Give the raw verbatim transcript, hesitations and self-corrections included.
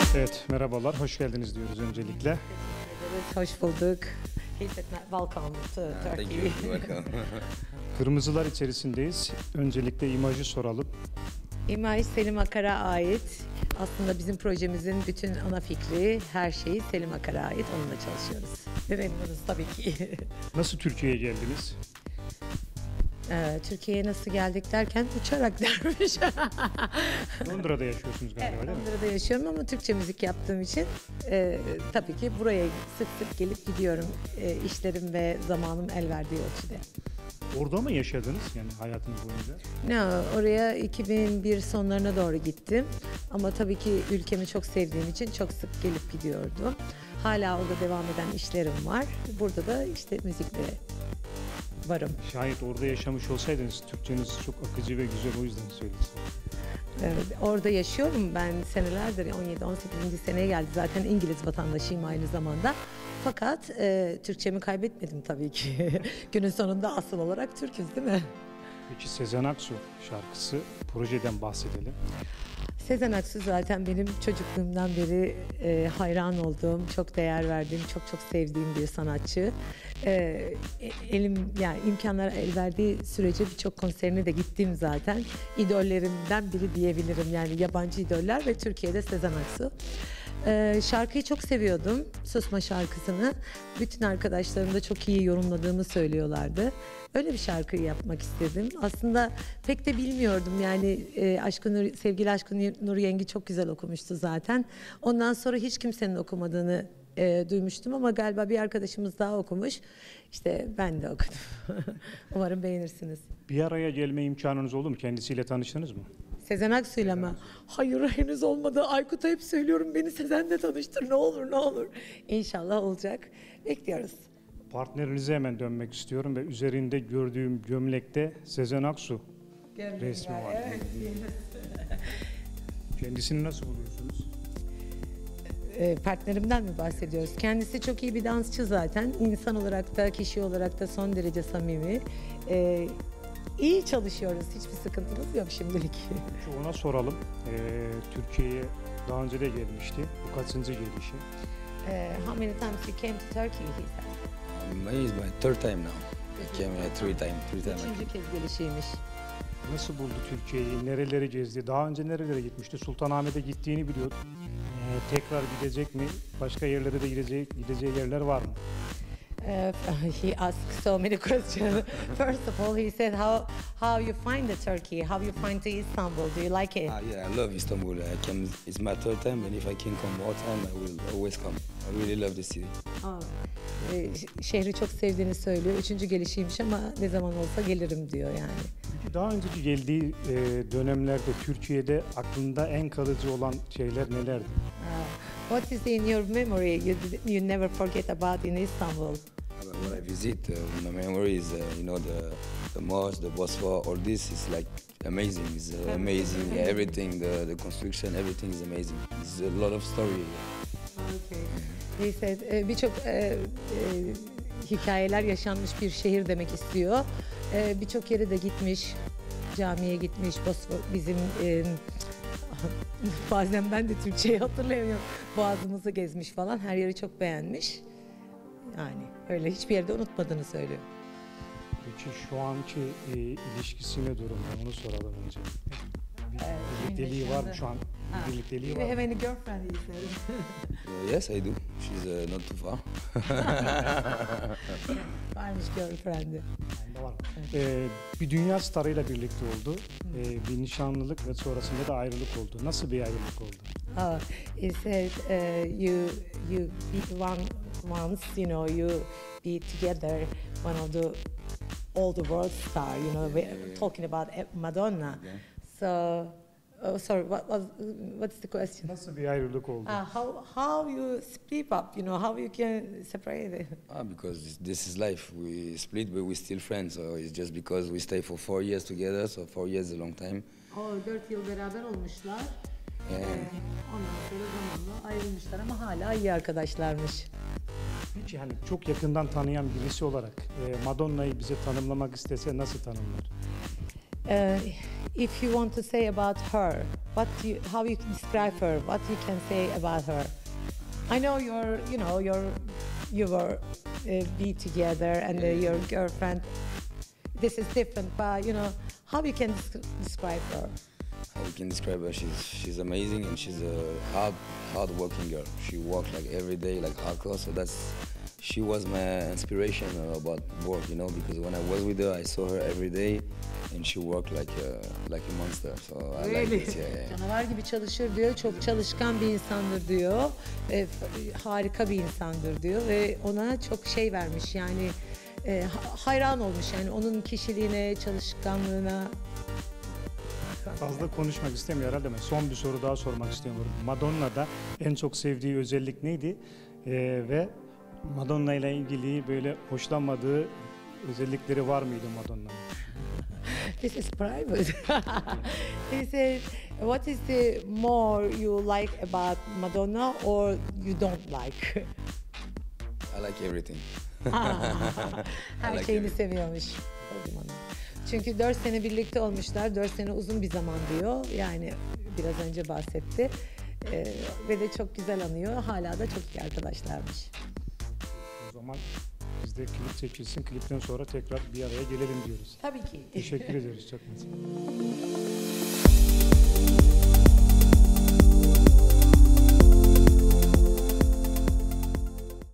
Evet, merhabalar, hoş geldiniz diyoruz öncelikle. Hoş bulduk. Welcome to Thank Turkey. you. Welcome. Kırmızılar içerisindeyiz. Öncelikle imajı soralım. İmaj Selim Akar'a ait. Aslında bizim projemizin bütün ana fikri, her şeyi Selim Akar'a ait. Onunla çalışıyoruz. Ve memnunuz tabii ki. Nasıl Türkiye'ye geldiniz? Ee, Türkiye'ye nasıl geldik derken uçarak dermiş. Londra'da yaşıyorsunuz galiba, Evet, değil mi? Londra'da yaşıyorum ama Türkçe müzik yaptığım için e, tabii ki buraya sık sık gelip gidiyorum. E, işlerim ve zamanım el verdiği ölçüde. Orada mı yaşadınız yani hayatınız boyunca? No, oraya iki bin bir sonlarına doğru gittim. Ama tabii ki ülkemi çok sevdiğim için çok sık gelip gidiyordum. Hala orada devam eden işlerim var. Burada da işte müzikle varım. Şayet orada yaşamış olsaydınız Türkçeniz çok akıcı ve güzel, o yüzden söyledim. Evet, orada yaşıyorum ben senelerdir, on yedi on sekizinci seneye geldi. Zaten İngiliz vatandaşıyım aynı zamanda. Fakat e, Türkçemi kaybetmedim tabii ki. Günün sonunda asıl olarak Türküz, değil mi? Peki Sezen Aksu şarkısı, projeden bahsedelim. Sezen Aksu zaten benim çocukluğumdan beri e, hayran olduğum, çok değer verdiğim, çok çok sevdiğim bir sanatçı. E, elim yani imkanlar el verdiği sürece birçok konserine de gittim zaten. İdollerimden biri diyebilirim, yani yabancı idoller ve Türkiye'de Sezen Aksu. Ee, şarkıyı çok seviyordum, Susma şarkısını. Bütün arkadaşlarım da çok iyi yorumladığımı söylüyorlardı. Öyle bir şarkıyı yapmak istedim. Aslında pek de bilmiyordum yani e, Aşkın Nur, sevgili Aşkın Nur Yengi çok güzel okumuştu zaten. Ondan sonra hiç kimsenin okumadığını e, duymuştum ama galiba bir arkadaşımız daha okumuş. İşte ben de okudum. Umarım beğenirsiniz. Bir araya gelme imkanınız oldu mu? Kendisiyle tanıştınız mı? Sezen Aksu'yla mı? Hayır, henüz olmadı. Aykut'a hep söylüyorum, beni Sezen'le tanıştır ne olur ne olur. İnşallah olacak. Bekliyoruz. Partnerinize hemen dönmek istiyorum ve üzerinde gördüğüm gömlekte Sezen Aksu Gömlek resmi var, var. evet. Kendisini nasıl buluyorsunuz? E, partnerimden mi bahsediyoruz? Kendisi çok iyi bir dansçı zaten. İnsan olarak da, kişi olarak da son derece samimi. E, iyi çalışıyoruz. Hiçbir sıkıntımız yok şimdilik. Şu ona soralım. Ee, Türkiye'ye daha önce de gelmişti. Bu kaçıncı gelişi? E, how many times you came to Turkey? He said. Um, It's my third time now. I came uh, three times. Three times. Üçüncü kez gelişiymiş. Nasıl buldu Türkiye'yi? Nereleri gezdi? Daha önce nerelere gitmişti? Sultanahmet'e gittiğini biliyordum. Ee, tekrar gidecek mi? Başka yerlere de gideceği, gideceği yerler var mı? Uh, he asked so many questions. First of all, he said, "How how you find the Turkey? How you find the Istanbul? Do you like it?" Ah, yeah, I love Istanbul. I came. It's my third time, and if I can come more time, I will always come. I really love the city. Aa, e, ş- şehri çok sevdiğini söylüyor. Üçüncü gelişiymiş ama ne zaman olsa gelirim diyor yani. Peki daha önceki geldiği e, dönemlerde Türkiye'de aklında en kalıcı olan şeyler nelerdi? Uh, what is in your memory you, did- you never forget about in Istanbul? When I visit, uh, my memory is, uh, you know, the the mosque, the Bosphore. All this is like amazing. It's uh, amazing. Yeah, everything, the the construction, everything is amazing. It's a lot of story. Okay. He said, e, birçok e, e, hikayeler yaşanmış bir şehir demek istiyor. E, birçok yere de gitmiş, camiye gitmiş, Bosfor, bizim e, bazen ben de Türkçeyi hatırlayamıyorum. Boğazımızı gezmiş falan, her yeri çok beğenmiş. Yani öyle hiçbir yerde unutmadığını söylüyor. Peki şu anki e, ilişkisi ne durumda? Onu soralım önce. Bir Evet, birlikteliği var mı şimdi- şu an? Ha. Bir birlikteliği You var mı? have any girlfriend, he said. Uh, yes, I do. She's uh, not too far. Varmış girlfriend'i. Bende var. Ee, bir dünya starıyla birlikte oldu. Ee, bir nişanlılık ve sonrasında da ayrılık oldu. Nasıl bir ayrılık oldu? Oh, he said uh, you you be one once you know you be together one of the all the world star you know we're yeah, yeah. talking about Madonna. Yeah. So oh sorry what was what's the question? Nasıl bir ayrılık oldu? Uh, how how you split up you know how you can separate it? Ah, because this- this is life. We split, but we're still friends. So it's just because we stay for four years together. So four years is a long time. O dört yıl beraber olmuşlar. Yeah. Ondan sonra zamanla ayrılmışlar ama hala iyi arkadaşlarmış. Peki hani çok yakından tanıyan birisi olarak e, Madonna'yı bize tanımlamak istese nasıl tanımlar? Uh, if you want to say about her, what you, how you can describe her, what you can say about her. I know you're, you know, you're, you were uh, be together and uh, your girlfriend. This is different, but you know, how you can des- describe her? How we can describe her? She's she's amazing and she's a hard hard working girl. She works like every day, like hardcore. So that's she was my inspiration uh, about work, you know, because when I was with her, I saw her every day, and she worked like a, like a monster. So I like Really? it. Yeah, yeah. Canavar gibi çalışır diyor, çok çalışkan bir insandır diyor, e, f- harika bir insandır diyor ve ona çok şey vermiş yani e, ha- hayran olmuş yani onun kişiliğine, çalışkanlığına. Fazla konuşmak istemiyor herhalde ama son bir soru daha sormak istiyorum. Madonna'da en çok sevdiği özellik neydi? Ee, ve Madonna ile ilgili böyle hoşlanmadığı özellikleri var mıydı Madonna'nın? This is private. He said, what is the more you like about Madonna or you don't like? I like everything. Her like şeyini it. seviyormuş. o zaman. Çünkü dört sene birlikte olmuşlar. Dört sene uzun bir zaman diyor. Yani biraz önce bahsetti. Ee, ve de çok güzel anıyor. Hala da çok iyi arkadaşlarmış. O zaman bizde klip seçilsin. Klipten sonra tekrar bir araya gelelim diyoruz. Tabii ki. Teşekkür ediyoruz çok.